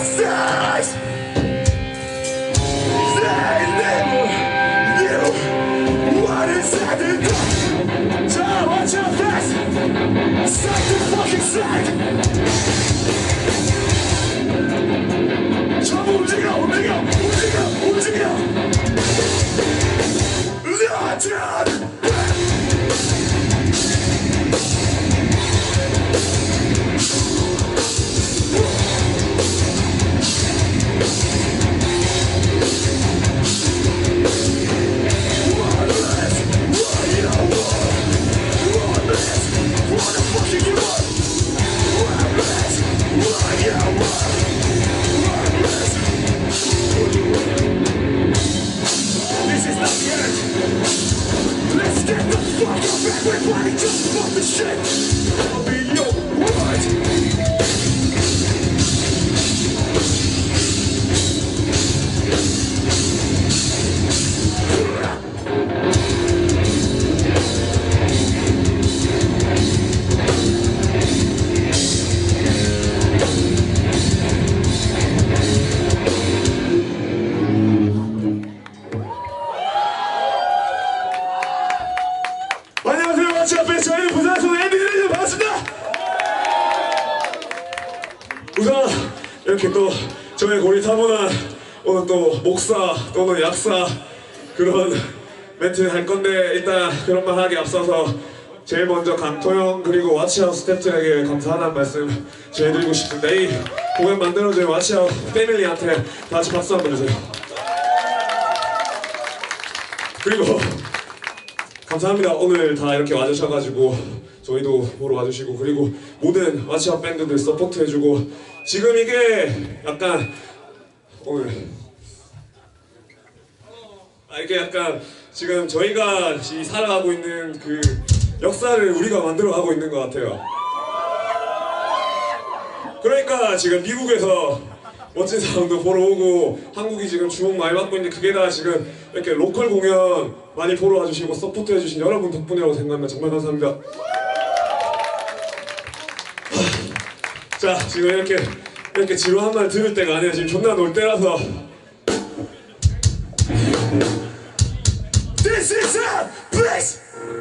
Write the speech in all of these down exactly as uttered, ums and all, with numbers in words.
size. They never knew what is at the door. So watch your face, suck the fucking slack. 전부 움직여 움직여 움직여 움직여. Everybody just fuck the shit. I'll be your word. 앞에 저희는 부산에서 앤디들에게 반갑습니다. 우선 이렇게 또 저의 고리타분한 오늘 또 목사 또는 약사 그런 멘트 할 건데, 일단 그런 말 하기 앞서서 제일 먼저 강토형 그리고 와치아웃 스태프들에게 감사하다는 말씀 전해드리고 싶은데, 이 공연 만들어준 와치아웃 패밀리한테 다시 박수 한번 주세요. 그리고 감사합니다. 오늘 다 이렇게 와주셔가지고 저희도 보러 와주시고, 그리고 모든 와치아웃 밴드들 서포트해주고. 지금 이게 약간 오늘 아 이게 약간 지금 저희가 이 살아가고 있는 그 역사를 우리가 만들어가고 있는 것 같아요. 그러니까 지금 미국에서 멋진 사람도 보러 오고 한국이 지금 주목 많이 받고 있는데, 그게 다 지금 이렇게 로컬 공연 많이 보러 와주시고 서포트 해주신 여러분 덕분이라고 생각합니다. 정말 감사합니다. 자, 지금 이렇게 이렇게 지루한 말 들을 때가 아니라 지금 존나 놀 때라서. This is a place.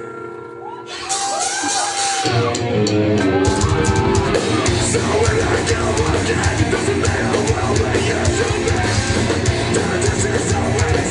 So when I go again, it doesn't matter well where you're from. This is always.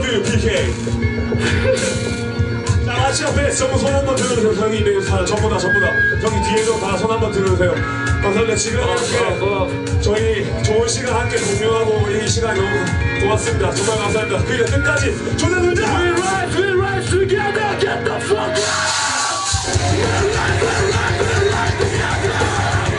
to 피케이. 자, 같이 앞에 전부 손 한번 들어주세요. 저기 있는 사람 전부 다 전부 다 저기 뒤에도 다 손 한번 들어주세요. 감사합니다. 지금 이렇게 저희 좋은 시간 함께 공유하고 이 시간 너무 고맙습니다. 정말 감사합니다. 그리고 끝까지 조대 놀자. We rise, we rise together. Get the fuck out. We rise, we rise, we rise together.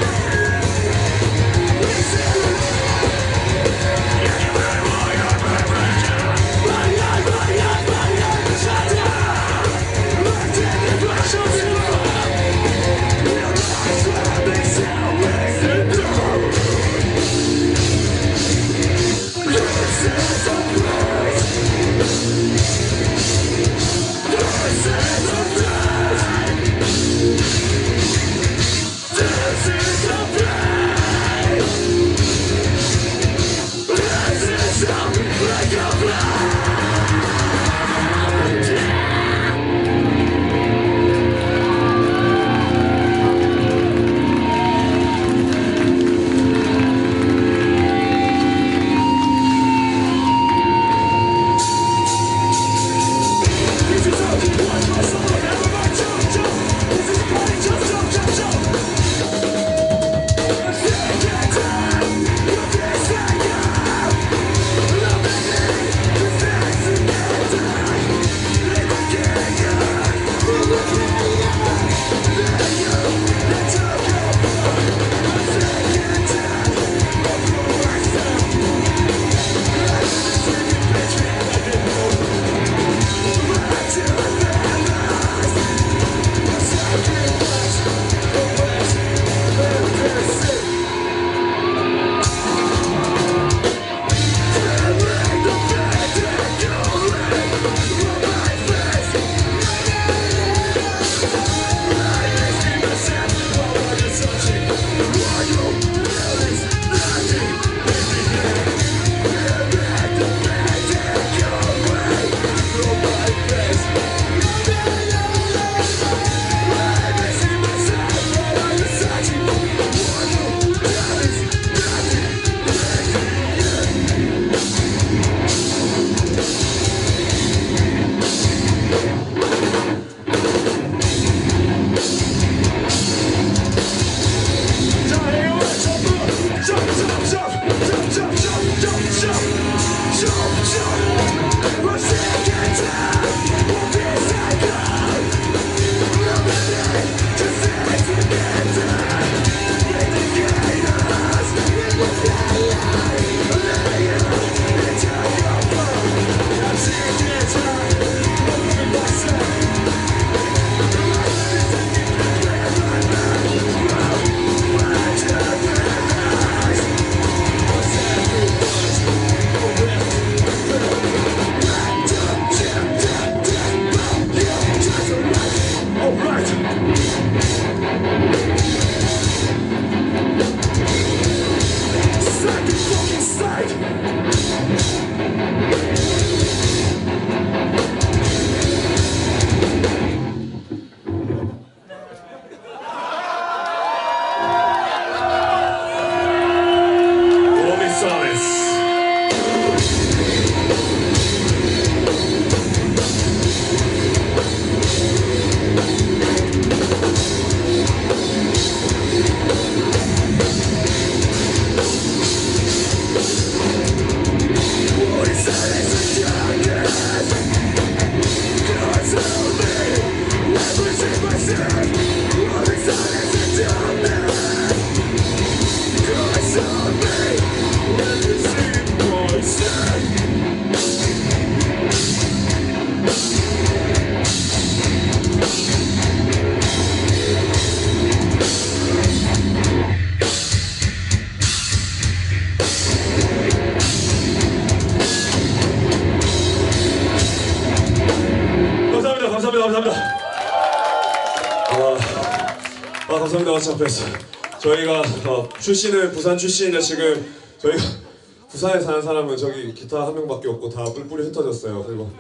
감사합니다. 와차페스. 저희가 어, 출신은 부산 출신인데 지금 저희가 부산에 사는 사람은 저기 기타 한 명밖에 없고 다 뿔뿔이 흩어졌어요. 그리고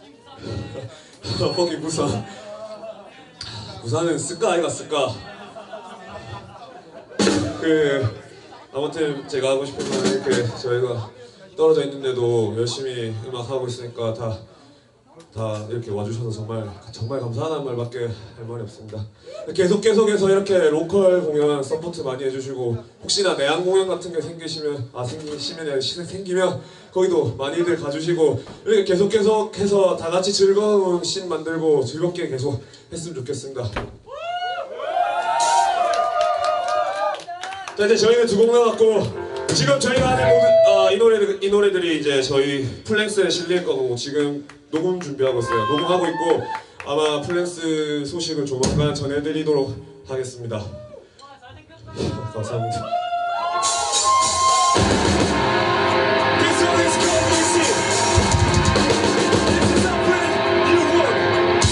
거기 부산 부산은 쓸까 아이가 쓸까. 그 아무튼 제가 하고 싶은 말은 그 저희가 떨어져 있는데도 열심히 음악 하고 있으니까 다 다 이렇게 와주셔서 정말 정말 감사하다는 말밖에 할 말이 없습니다. 계속 계속해서 이렇게 로컬 공연 서포트 많이 해주시고 혹시나 내한 공연 같은 게 생기시면 아 생기시면 생기면 거기도 많이들 가주시고 이렇게 계속 계속해서 다 같이 즐거운 씬 만들고 즐겁게 계속 했으면 좋겠습니다. 자 이제 저희는 두 곡 남았고 지금 저희가 하는 모든 아, 이 노래들 이 노래들이 이제 저희 플랭스에 실릴 거고 지금 녹음 준비하고 있어요. 녹음하고 있고 아마 플랭스 소식을 조만간 전해드리도록 하겠습니다. 감사합니다. This one is called Missing. This is our friend You Won.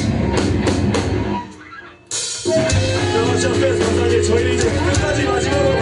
저희는 이제 끝까지 마지막으로